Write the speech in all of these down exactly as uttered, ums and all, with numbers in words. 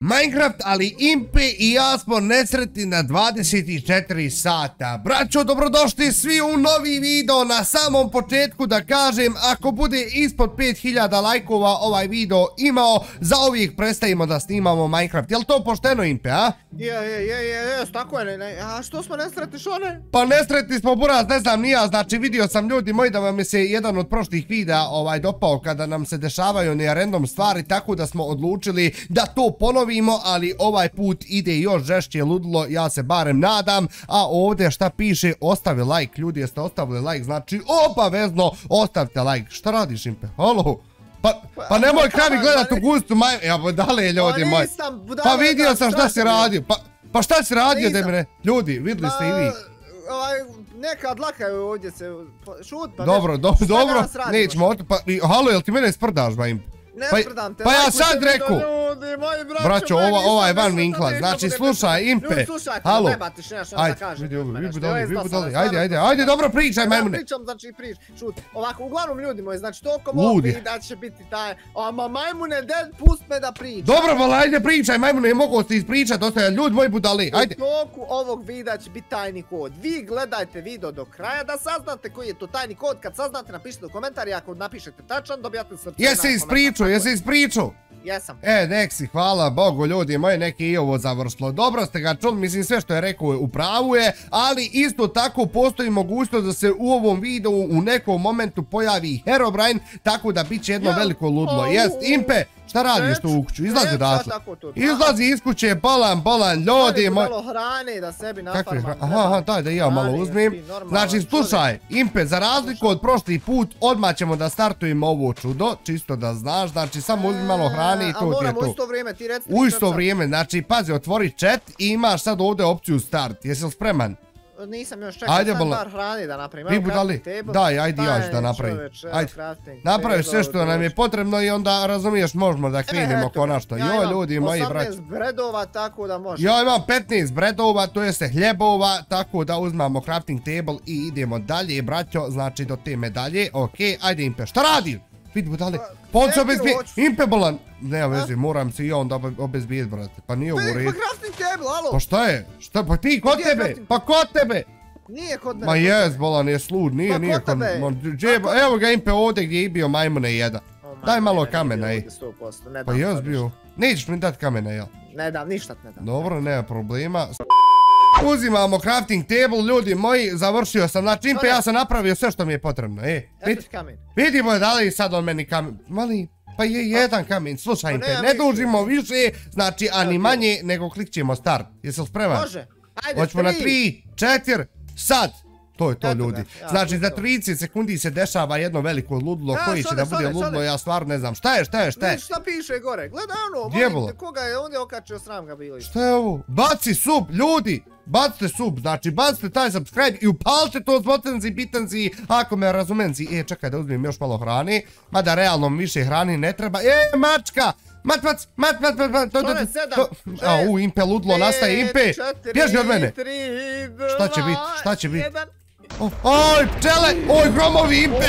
Minecraft, ali Impe i ja smo nesretni na dvadeset četiri sata. Braćo, dobrodošli svi u novi video. Na samom početku da kažem, ako bude ispod pet hiljada lajkova ovaj video imao, za ovih prestajemo da snimamo Minecraft. Jel to pošteno, Impe, a? Je, je, je, je, tako je, ne, a što smo nesretni, šone? Pa nesretni smo, buraz, ne znam, nija, znači vidio sam, ljudi moji, da vam je se jedan od prošlih videa ovaj dopao kada nam se dešavaju ne random stvari, tako da smo odlučili da to ponovimo, ali ovaj put ide još žešće ludilo, ja se barem nadam. A ovdje šta piše, ostavi like, ljudi, jeste ostavili like, znači obavezno ostavite like. Šta radiš, Impe? Halo? Pa, pa nemoj kravi gledat u gustu maj... Evo, dale, ljudi moji. Pa vidio sam šta si radio. Pa, pa šta si radio, Demire? Ljudi, vidjeli ste i vi. Neka dlaka je ovdje se... Šut, pa dobro, dobro, dobro. Nećemo, pa... Halo, jel ti mene sprdaš, ba, Impe? Ne sprdam te, pa ja sad reku, moji braćo, braćo, ova, ova je van vinkla, znači slušaj, Impe, halo, ajde, vidi ovo, vi budali, vi budali, ajde, ajde, ajde, dobro pričaj, majmune. Ja pričam, znači prič, šut, ovako, uglavnom ljudi moji, znači toliko mogu i da će biti taj, ama majmune, dead, pust me da pričam. Dobro, vala, ajde pričaj, majmune, ne mogu ti ispričat, ostaje, ljudi moji budali, ajde. U toku ovog videa će biti tajni kod, vi gledajte video do kraja da saznate koji je to tajni kod, kad saznate napišite u komentari, ako napišete tačan, dobijate srce. Jesi ispričao, jesi ispričao? Jesam. E, nek si, hvala Bogu, ljudi moji, neki i ovo završilo. Dobro ste ga čuli, mislim sve što je rekao u pravu je, ali isto tako postoji mogućnost da se u ovom videu u nekom momentu pojavi Herobrine, tako da bit će jedno veliko ludlo. Jest, Impe, šta radiš tu u kuću? Izlazi odatle. Izlazi iz kuće, bolan, bolan, ljudi moji. Malo hrane da sebi nafarmam. Aha, aha, daj da ja malo uzmem. Znači, slušaj, Impe, za razliku od prošli put, odmah ćemo da startujemo ovo čudo, čisto da znaš, znači samo uzmi malo hrane i to ti je to. A moramo u isto vrijeme, ti reci. U isto vrijeme, znači, pazi, otvori chat i imaš sad ovdje opciju start. Jesi li spreman? Nisam još čekao, sam bar hrani da napravim. Vi budali? Daj, ajde ja ću da napravim. Ajde, napraviš sve što nam je potrebno i onda, razumiješ, možemo da krenemo konačno. Joj, ljudi moji, braći. osamnaest bredova, tako da možemo. Ja imam petnaest bredova, to jeste hljebova, tako da uzmamo crafting table i idemo dalje, braćo, znači do te medalje. Okej, ajde Impe, šta radi? Vidi budali, ponce obezbije, Impe bolan. Nema vezi, moram se i onda obezbijeti, brate, pa nije ovo u redu. Pa crafting table, alo? Pa šta je? Šta, pa ti, kod tebe? Pa kod tebe? Nije kod mene. Ma jes, bolan, je slud, nije, nije kod tebe. Evo ga Impe ovdje gdje je bio majmune jedan. Daj malo kamena, ej. Pa jes bio. Nećeš mi dati kamena, jel? Ne dam, ništa ne dam. Dobro, nema problema. Uzimamo crafting table, ljudi moji, završio sam, znači Impe, ja sam napravio sve što mi je potrebno, e. Vidimo je da li sad on meni kamen, mali, pa je jedan kamen, slušaj Impe, ne dužimo više, znači ani manje, nego klikćemo start, jesi li spreman? Može, ajde, hoćemo na tri, četiri, sad, to je to ljudi, znači za trideset sekundi se dešava jedno veliko ludlo, koji će da bude ludlo, ja stvarno ne znam, šta je, šta je, šta je? Šta piše gore, gledaj ono, molim, koga je ovdje okačio, sram ga bili. Šta je ovo? Baci sub, ljudi! Bacite sub, znači bacite taj subscribe i upalite to zbotenzi, bitanzi, ako me razumenci. E, čekaj da uzmem još malo hrane, mada realno više hrane ne treba. E, mačka! Mat, mat, mat, mat, mat, mat, to je sedam, šest, a, u, Impe, ludlo, nastaje, Impe! Bježi od mene! Šta će biti, šta će biti? Oj, pčele, oj, gromovi, Impe!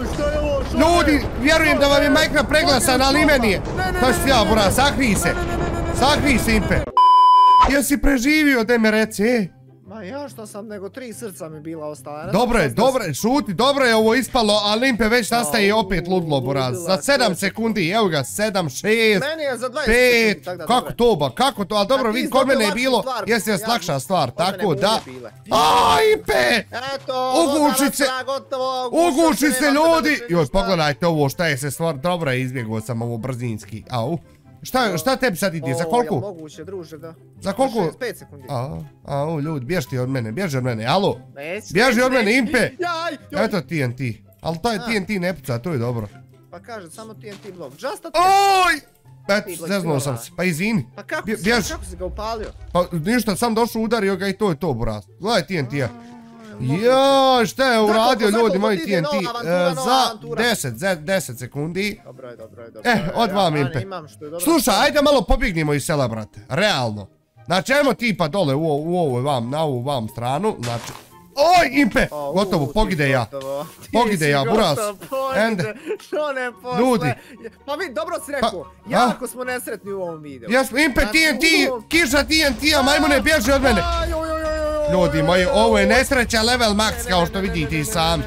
Ljudi, vjerujem da vam je Minecraft preglasan, ali i meni je. Šta ću ja, bura, sakrij se! Sakrij se, Impe! Jesi preživio, da me reci, e? Ma ja što sam, nego tri srca mi bila ostala. Dobro je, dobro je, šuti, dobro je ovo ispalo, ali Impe već nastaje opet ludlo, buraz. Za sedam sekundi, evo ga, sedam, šest, pet, kako to ba, kako to, ali dobro, vidi, kod mene je bilo, jesi jes lakša stvar, tako da. A, Impe! Uguši se, uguši se, ljudi! Joj, pogledajte ovo, šta je se stvar, dobro je, izbjegao sam ovo brzinski, au. Šta tebi sad ide, za koliko? O, jel moguće, druže, da. Za koliko? pet sekundi. A, a, ljudi, bježi ti od mene, bježi od mene, alo? Bježi od mene, Impe! Eto T N T, ali to je T N T ne puca, to je dobro. Pa kaže, samo T N T blok, just a T. Oj! Eto, zeznuo sam se, pa izvini. Pa kako si ga upalio? Pa ništa, sam došao, udario ga i to je to, buraz. Gledaj T N T-a. Joj, šta je uradio, ljudi moji T N T? Za deset, deset sekundi. Dobro je, dobro je, dobro je. Eh, od vam, Impe. Slušaj, ajde malo pobjegnimo iz sela, brate. Realno. Znači, ajmo tipa dole u ovu vam, na ovu vam stranu. Znači, Oj, Impe! Gotovo, pogide ja. Pogide ja, buraz. Ende. Ljudi. Pa vidi, dobro si rekao. Jako smo nesretni u ovom videu. Impe, T N T, kiša T N T-a, majmune, bježi od mene. Ljudi moji, ovo je nesreća level max, kao što vidite i sami.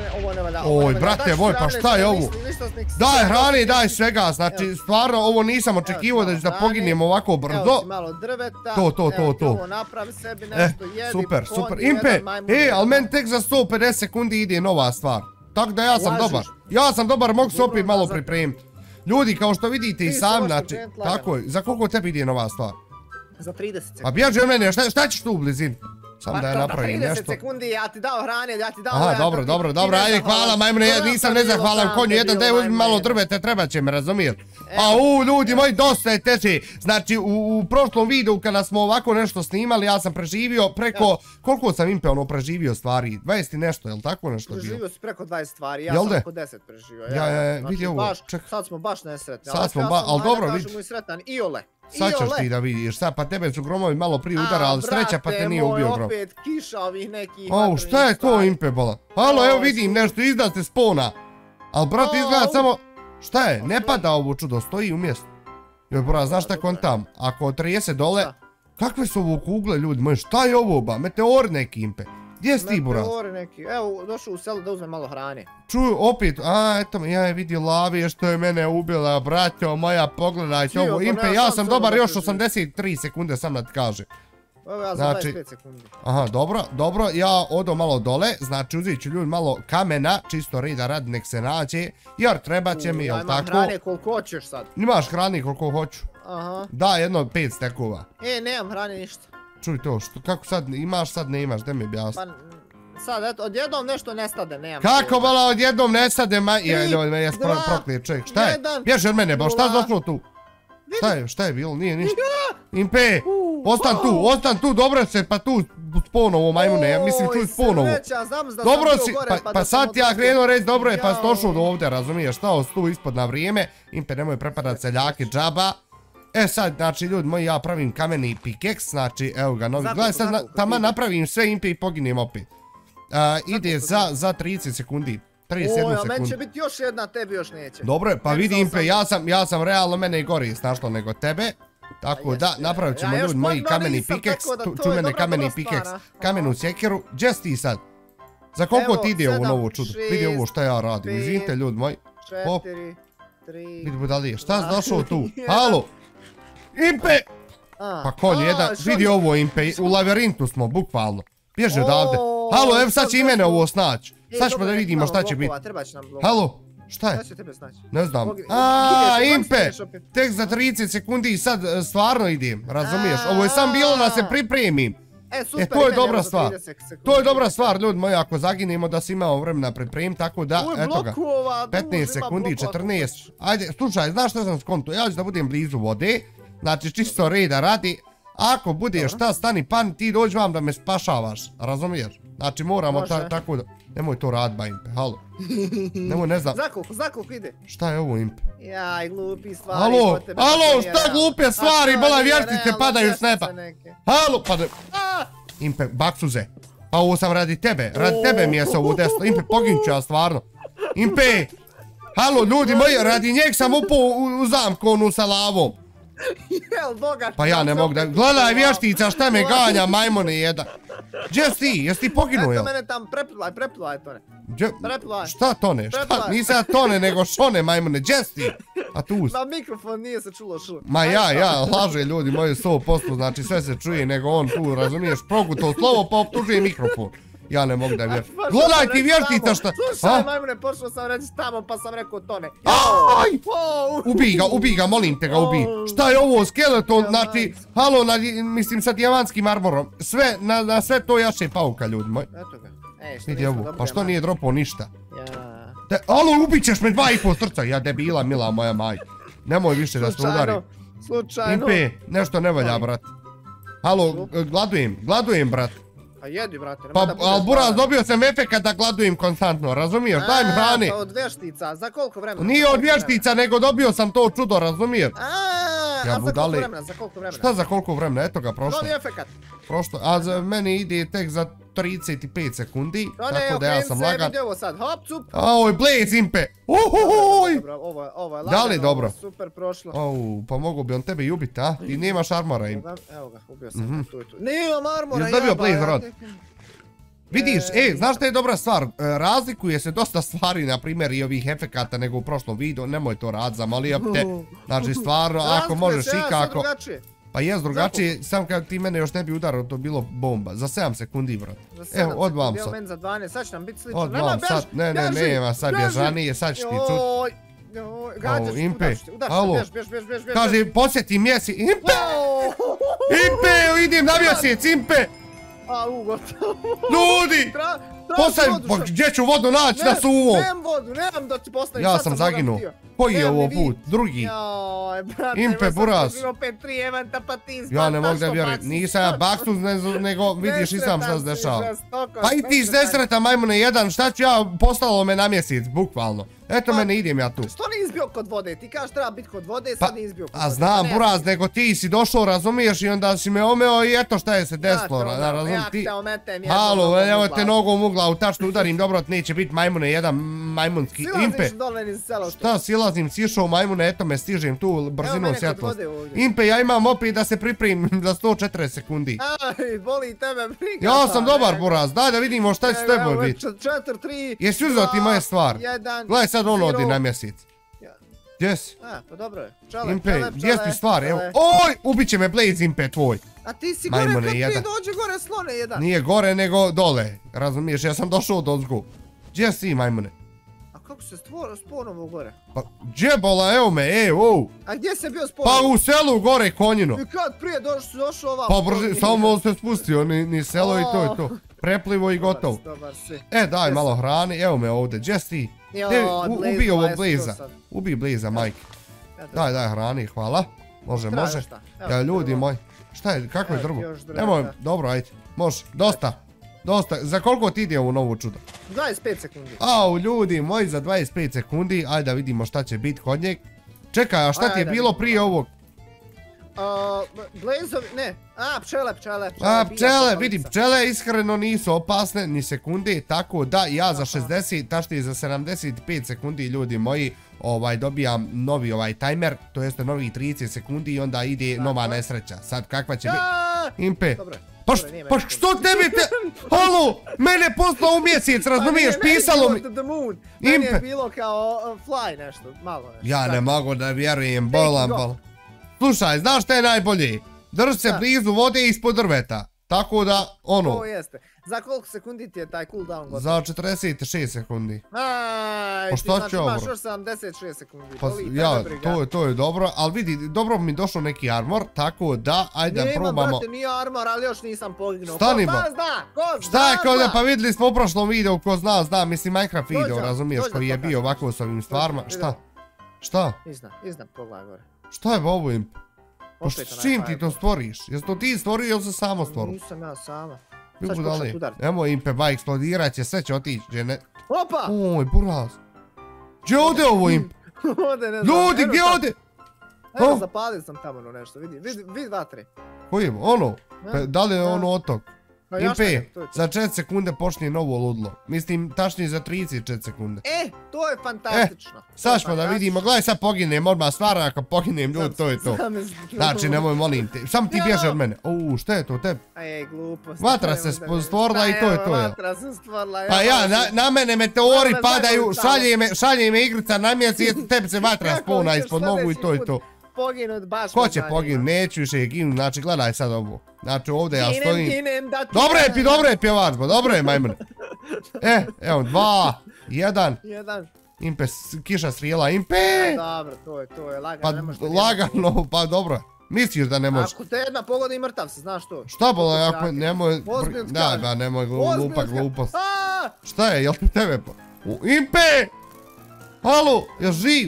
Oj, brate moj, pa šta je ovo? Daj hrane, daj svega, znači stvarno ovo nisam očekivao da ću da poginem ovako brzo. Evo ti malo drveta, to, to, to, to. Evo napravi sebi nešto, jedi, super, super. Impe, e, ali meni tek za sto pedeset sekundi ide nova stvar. Tako da ja sam dobar. Ja sam dobar, mogu se opet malo pripremiti. Ljudi, kao što vidite i sami, znači, tako je, za koliko tebi ide nova stvar? Za trideset sekundi. Pa bježi od mene, šta ćeš tu u blizini? Sam da je napravim nešto. trideset sekundi, ja ti dao hrane, ja ti dao... Aha, dobro, dobro, dobro, ajde, hvala majmune, nisam nezahvalan konju, jedan daj uzmi malo drvete, treba će me, razumiješ? A u, ljudi moji, dosta je teže. Znači, u prošlom videu kada smo ovako nešto snimali, ja sam preživio preko... Koliko sam Impe ono preživio stvari? dvadeset i nešto, jel tako nešto bilo? Preživio si preko dvadeset stvari, ja sam oko deset preživio. Ja, ja, vidi ovo, čekaj. Sad smo baš nesretni. Sad smo baš, ali dobro, vidi. Iole. Sad ćeš ti da vidiš, sad pa tebe su gromovi malo prije udarali, sreća pa te nije ubio grom. Opet kiša ovih nekih... O, šta je to Impe bola? Halo, evo vidim nešto, iznad se spona. Ali brate izgleda samo... Šta je, ne pada ovo čudo, stoji u mjestu. Joj bora, znaš šta kontam? Ako trideset dole... Kakve su ovo kugle ljudi moji, šta je ovo ba? Meteor neki Impe. Gdje si ti buraz? Meteori neki, evo došao u selu da uzme malo hrane. Čuju opet, a eto ja je vidio lavije što je mene ubila, braćo moja, pogledajte ovo. Impe, ja sam dobar još osamdeset tri sekunde sam da ti kažem. Evo ja za dvadeset pet sekundi. Aha, dobro, dobro, ja odo malo dole, znači uzet ću ljudi malo kamena, čisto reda radi nek se nađe, jer treba će mi, jel tako? Imam hrane koliko hoćeš sad. Imaš hrane koliko hoću. Aha. Da, jedno pet stekova. E, nemam hrane ništa. Čuj to, kako sad imaš, sad ne imaš, da mi objasni. Pa, sad, eto, odjednom nešto nestade, nemam. Kako bala odjednom nestade, ma... Joj, jes proklijet čovjek, šta je? Bježi od mene, ba, šta je došlo tu? Šta je, šta je bilo, nije ništa. Impe, ostan tu, ostan tu, dobro se, pa tu sponovo majmune, ja mislim čuj sponovo. Dobro si, pa sad ti ja krenuo reći, dobro je, pa si došao do ovdje, razumiješ, stao si tu ispod na vrijeme. Impe, nemoj prepadat seljake džaba. E sad, znači ljudi moji, ja pravim kameni pikeks, znači evo ga novi, gledaj sad tamo napravim sve Impe i poginem opet. Ide za trideset sekundi, trideset jednu sekundu. Oj, a meni će biti još jedna, tebi još neće. Dobro je, pa vidi Impe, ja sam realno mene i gori snašlo nego tebe. Tako da, napravit ćemo ljudi moji kameni pikeks, ču mene kameni pikeks, kamenu sjekiru. Gdje si ti sad? Za koliko ti ide ovo novo čudo? Vidi ovo šta ja radim, izvinite ljudi moji. četiri, tri... Vidi budalije, šta si došao tu? Halo! Impe! Pa konj jedan, vidi ovo Impe, u lavirintu smo, bukvalno. Bježi odavde. Halo, evo sad će i mene ovo snaći. Sad ćemo da vidimo šta će biti. Halo, šta je? Ne znam. Aaa, Impe, tek za trideset sekundi i sad stvarno idem, razumiješ? Ovo je sam bilo da se pripremim. E, to je dobra stvar. To je dobra stvar, ljudi moji, ako zaginemo da si imao vremena pripremiti, tako da, eto ga. petnaest sekundi, četrnaest. Ajde, slušaj, znaš što sam skonto? Ja ću da budem blizu vode, znači čisto reda radi. Ako bude šta stani pan, ti dođi vam da me spašavaš, razumiješ? Znači moramo tako da... Nemoj to rad ba Impe, halo. Nemoj, ne znam. Zakoliko, zakoliko ide. Šta je ovo Impe? Jaj, glupi stvari. Halo, halo, šta glupe stvari, bola vjertice padaju s neba. Halo, pa da... Impe, baksuze. Pa ovo sam radi tebe, radi tebe mi je se ovo desno. Impe, poginću ja stvarno. Impe, halo ljudi moji, radi njeg sam upao u zamku onu sa lavom. Pa ja ne mogu da... Gledaj vještica šta me ganja, majmone jedan. Gdje si ti? Jesi ti poginuo, jel? Eto mene tam, preplivaj, preplivaj tone. Preplivaj. Šta tone? Šta? Nisam ja tone, nego šone, majmone. Gdje si ti? A tu si. Ma mikrofon nije se čulo šu. Ma ja, ja, laže ljudi moji sto posto, znači sve se čuje, nego on tu, razumiješ, proguto slovo pa optužuje mikrofon. Ja ne mogu da vjerujem. Gledaj ti vještica šta... Slušaj, majmune, pošao sam reći tamo pa sam rekao tone. Aj! Ubij ga, ubij ga, molim te ga ubij. Šta je ovo, skeleton, znači, halo, mislim sa dijamantskim armorom. Sve, na sve to jaše pauka, ljudi moji. Eto ga. Vidi ovo, pa što nije dropao ništa? Halo, ubit ćeš me dva i pol srca, ja debila, mila moja maj. Nemoj više da se udari. Slučajno. Impe, nešto ne valja, brat. Halo, gladujem, gladujem, brat. Pa jedi, brate. Pa, ali buraz, dobio sam efekat da gladujem konstantno, razumiješ? Daj mi hrane. Pa od vještica, za koliko vremena? Nije od vještica, nego dobio sam to čudo, razumiješ? Aaaa, a za koliko vremena, za koliko vremena? Šta za koliko vremena, eto ga, prošlo. Novi efekat. Prošlo, a za meni ide tek za trideset pet sekundi, To ne, tako da ja sam okrenim se, lagan. vidi ovo sad, hop, cup. Oj, Blaze Impe! Uhuhuj! Dobro, ovo je, ovo je Da li lagano, dobro? ovo je super prošlo. Au, pa mogu bi on tebe i ubiti, a? Ti nemaš armora im. Evo ga, evo ga, ubio sam ga, tu i tu. Nemam armora, Jesi dobio jeba, Blaze ja rod? tek- Vidiš, E, ej, znaš šta je dobra stvar? E, Razlikuje se dosta stvari, na primjer, i ovih efekata nego u prošlom videu, nemoj to rad, zamolio bi te. Znači, stvarno, ako Razlikuje možeš se, ja sam ikako. drugačije. Pa jes drugačije, sam kad ti mene još ne bi udarao, to bilo bomba. Za sedam sekundi, brat. Za sedam Evo, odmah sekundi, evo sad. meni za dvanaest, sad će nam biti slično. Odmah Nema, bjež, sad, ne, ne, bježi, nema sad bježi. bježanije, sad ću ti čut. Joj, joj, gađaš, Au, Impe, udaš te, udaš te, alo. bjež, bjež, bjež, bjež, bjež. Kaže, posjeti mjesi, Impe! Au, Impe, idem na mjesec, Impe! Au, gotovo. Ljudi! Tra, Postaj, traži vodu, pa šta- gdje ću vodu naći na Ne, suvom? nemam vodu, nemam da ti postavim, Ja sad sam Boga zaginuo. htio. Koji je Nemam ovo ni put? vid. Drugi? Joj, brate, Impe, ima sam buraz. dobio opet tri eventa, pa ti Ja izbataš ne mogu da to vjerujem, baci. nisam ja baksuz, ne- nego vidiš i sam šta se Nesretan si, dešava. žestoko, Pa i ti iz nesretan. nesreta majmune jedan, šta ću ja, poslalo me na mjesec, bukvalno. Eto Pa- mene, idem ja tu. Što nisi bio kod vode? Ti kažeš treba biti kod vode, Pa, sad nisi bio kod a vode. znam, Pa ne, buraz, nego ti si došao, razumiješ, i onda si me omeo i eto šta je se ja te desilo, omeo, ra- razum ja ti. te ometem jednom Halo, nogom evo u te glavu. nogom ugla, u tačnu udarim, dobro, neće biti majmune jedan majmunski. Silaziš Impe, dole niz selo. šta silazim, sišao majmune, eto me stižem tu Evo brzinom mene kod svjetlosti. vode ovdje. Impe, ja imam opet da se pripremim za sto četrdeset sekundi. Aj, boli tebe briga. Ja pa, sam dobar, ne. buraz, daj da vidimo šta će s Evo, teboj evo, biti. čet- četiri, tri, Jesi uzeo ti moje stvar? jedan, Gledaj sad ono odi zero. na mjesec. Ja. Gdje si? A, pa dobro je. Čele, Impe, čele, gdje si čele, ti stvar? Evo, čele. oj, ubit će me Blaze Impe tvoj. A ti si gore Majmune kad prije jedan. dođe gore slone jedan. Nije gore nego dole, razumiješ, ja sam došao od ozgu. Gdje si majmune? A kako se stvor, sponovo gore? Pa, gdje bola, evo me, ej, wow. A gdje se bio Pa sponovo? u selu gore konjino. I kad prije došao, došao ovamo? Pa brži, samo se spustio, ni, ni selo i to je to. Preplivo i gotovo. Dobar, dobar si. E, daj malo hrane, evo me ovdje, gdje si ti? Jo, Gdje- u- Blaze Ubi ovog dvadeset Blaza, osam. ubi Blaza, majke. Eto, Daj, daj hrani, hvala. Može, tražiš može. šta? Evo Ja, ti ljudi drvo. moji, šta je, kako je Evo ti drvo? još drveta. Nemoj, dobro, ajde, može, dosta. Dosta, za koliko ti ide ovo novo čudo? dvadeset pet sekundi. Au, ljudi moji, za dvadeset pet sekundi, ajde da vidimo šta će biti kod njeg. Čekaj, a šta ti je Ajde, bilo vidimo. prije ovog? A, Blazeovi, ne, a, pčele, pčele, pčele. A, bija pčele, kopalica. vidi, pčele iskreno nisu opasne ni sekunde, tako da ja za šezdeset, tačnije za sedamdeset pet sekundi, ljudi moji, ovaj, dobijam novi ovaj tajmer, to jeste novi trideset sekundi i onda ide nova nesreća. Sad, kakva će biti? Ja! Impe, Dobro. pa, dobro, št- nije pa meni što tebi te... Halo, mene poslao u mjesec, razumiješ, Pa nije, pisalo meni mi... je bilo The Moon. Meni Impe. je bilo kao uh, Fly nešto, malo nešto. Ja ne tako. mogu da vjerujem, bolam, go. bolam. Slušaj, znaš šta je najbolje? Drž se Šta? blizu vode i ispod drveta. Tako da, ono, To jeste. Za koliko sekundi ti je taj cooldown gotov? za četrdeset šest sekundi. Aj, Pa ti šta znači će imaš ovo? još sedamdeset šest sekundi. Pa boli tebe ja, briga. to je, to je dobro, ali vidi, dobro mi došao neki armor, tako da, ajde da Nema, probamo. brate, nije armor, ali još nisam poginuo. Stani, Ko ba. zna, zna, ko zna, Šta je kao da, zna. pa vidjeli smo u prošlom videu, ko zna, zna, mislim Minecraft video, Dođe, razumiješ, dođe koji je to bio kažem. ovako s ovim stvarima. Dođe, Šta? Šta? Iznad, iznad, pogledaj gore. Šta je ovo im? Pa Opet s onaj čim ti fireball. to stvoriš? Jesi to ti stvorio ili se samo stvorio? Nisam ja sama. Ljubu Sad ću dali, počet udarit. emo Impe, ba eksplodirat će, sve će otići, gdje ne... Opa! Oj, buraz. Gdje ode ovo Impe? Ode, ne znam. Ljudi, eno gdje sad- ode? Evo, O. zapalio sam tamo ono nešto, vidi, vidi, vidi vatre. Koji je, ono? Pa, da li je Ja. ono otok? Pa ja šta Impe, je, to je to. za četiri sekunde počne novo ludlo. Mislim, tačnije za trideset četiri sekunde. E, to je fantastično. To je Sad ćemo da fantastično. vidimo, gledaj sad poginem, odmah stvarno ako poginem ljudi, to je to. Zamisli. Znači, nemoj, molim te, sam ti Ja. bježe od mene. Uuu, šta je to tebi? Ej, glupost. Vatra se nemoj da mi- stvorila i to je Pa to, evo, jel? Vatra se stvorila, Pa evo ja, ti. na, na mene meteori Dobro, padaju, zajedno šalje me, šalje me igrica na mjesec, tebi se vatra Kako spona ćeš ispod sad nogu i si to je put to. Poginut baš Ko me će zanima. pogin, neću više ginu, znači gledaj sad ovo. Znači ovdje ja Ginem, stojim. ginem, da ti Dobro je, ja- pi, dobro je pjevačbo, dobro je majmune. E, evo, dva, jedan, Jedan. Impe, s- kiša strijela, Impe! E, dobro, to je, to je, lagano, Pa ne možeš da vjeruješ. lagano, pa dobro. Misliš da ne možeš? Ako te jedna pogodi i mrtav si, znaš to. Šta bola, Kako ako ćaki? nemoj... Ozbiljno Da, kažem. ba, nemoj glu- Ozbiljno lupa kažem. glupost. A, Šta je, jel ti tebe pa? U, Impe! Halo, jel živ?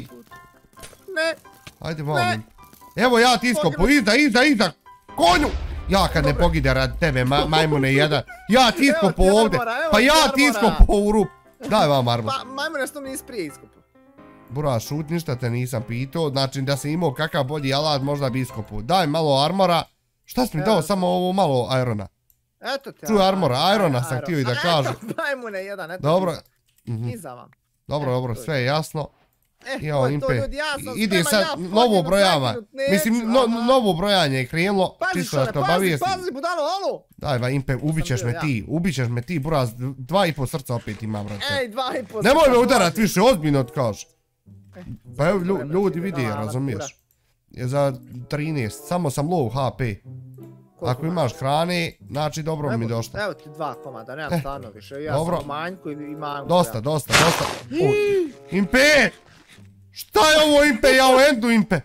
Ne, Ajde, Ne. vam. Evo ja ti iskopu, iza, iza, iza, konju! Ja kad ne Dobro. pogide rad tebe, ma, majmune jedan. Ja ti Evo iskopu ti ovdje, armora, evo pa ti ja ti armora. iskopu u rup. Daj vam armor. pa majmune što mi nisi prije iskopao. Bura, šut, ništa te nisam pitao, znači da si imao kakav bolji alat, možda bi iskopu. Daj malo armora. Šta si mi Evo dao, sam. samo ovo malo irona? Eto te. Čuj, Armora, Irona sam htio i da kažem. Eto, Majmune jedan, eto. Dobro. Iza vam. Dobro, dobro, sve je jasno. Eh, to je to ljudi, ja sam Ide spreman, sad ja novo brojama. Mislim, novo aha. brojanje je krenulo. Pazi Čisto da šone, te pazi, obavijestim. pazi, budalo, alo! Daj, ba, Impe, ubićeš bio me ja. ti, ubićeš me ti, buraz, dva i pol srca opet imam, brate. Ej, dva i po Nemoj srca, me udarat pazi. više, ozbiljno ti kažem. Pa evo, Dobro, lju- brate, ljudi ide vidi, dala, razumiješ. Je za trinaest, samo sam low H P. Koliko Ako imaš hrane, znači dobro mi Evo, došlo. Evo ti dva komada, nemam Eh, stvarno više, ja dobro. sam u manjku i imam... Dosta, dosta, dosta. O, Impe! Šta je ovo Impe, ja u endu Impe?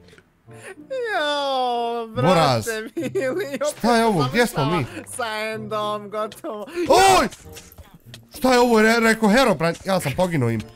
Jao, Buraz. brate mili, Šta je ovo, gdje smo mi? Sa endom, gotovo. Oj! Šta je ovo, Re- rekao Herobrine, ja sam poginuo Impe.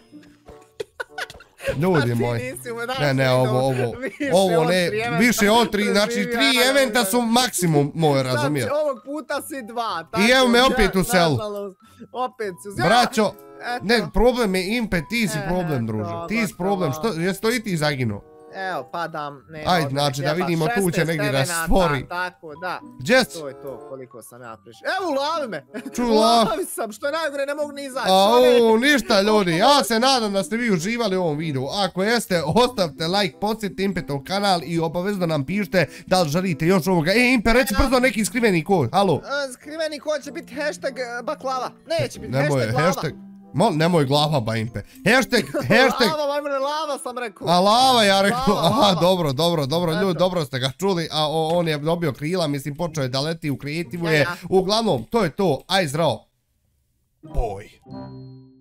Ljudi moji. Ne, ne, ovo, ovo, ovo ne, više od tri, znači tri eventa su maksimum moj, razumiješ. Znači ovog puta si dva. I evo me opet ja, u selu. nažalost, opet si u selu. Braćo, Eto. ne, problem je Impe, ti si E, problem, to, druže. Ti si problem, što, jesi to i ti zaginuo? Evo, padam. Nema Ajde, odmah, znači, da jeba, vidimo, tu će šesnaest negdje da se stevenata, stvori. Tako, da. Gdje si? To je to, koliko sam ja prišao. Evo, ulavi me. Ču, ulavi. Ulavi sam, što je najgore, ne mogu ni izaći. Au, ništa ljudi, ja se nadam da ste vi uživali u ovom videu. Ako jeste, ostavite like, podsjetite Impetov kanal i obavezno nam pišite da li želite još ovoga. E, Impe, reci brzo neki skriveni kod, halo. E, Skriveni kod će biti hashtag e, baklava. Neće biti Nemoj, hashtag glava. hashtag, mol, nemoj glava ba Impe. Hashtag, hashtag, Lava, majmune, lava sam rekao. a lava ja rekao, Lava, aha, lava. dobro, dobro, dobro, ljudi, Eto. dobro ste ga čuli, a o- on je dobio krila, mislim, počeo je da leti u kreativu Ja, je. ja. Uglavnom, to je to, aj zdravo. Boj.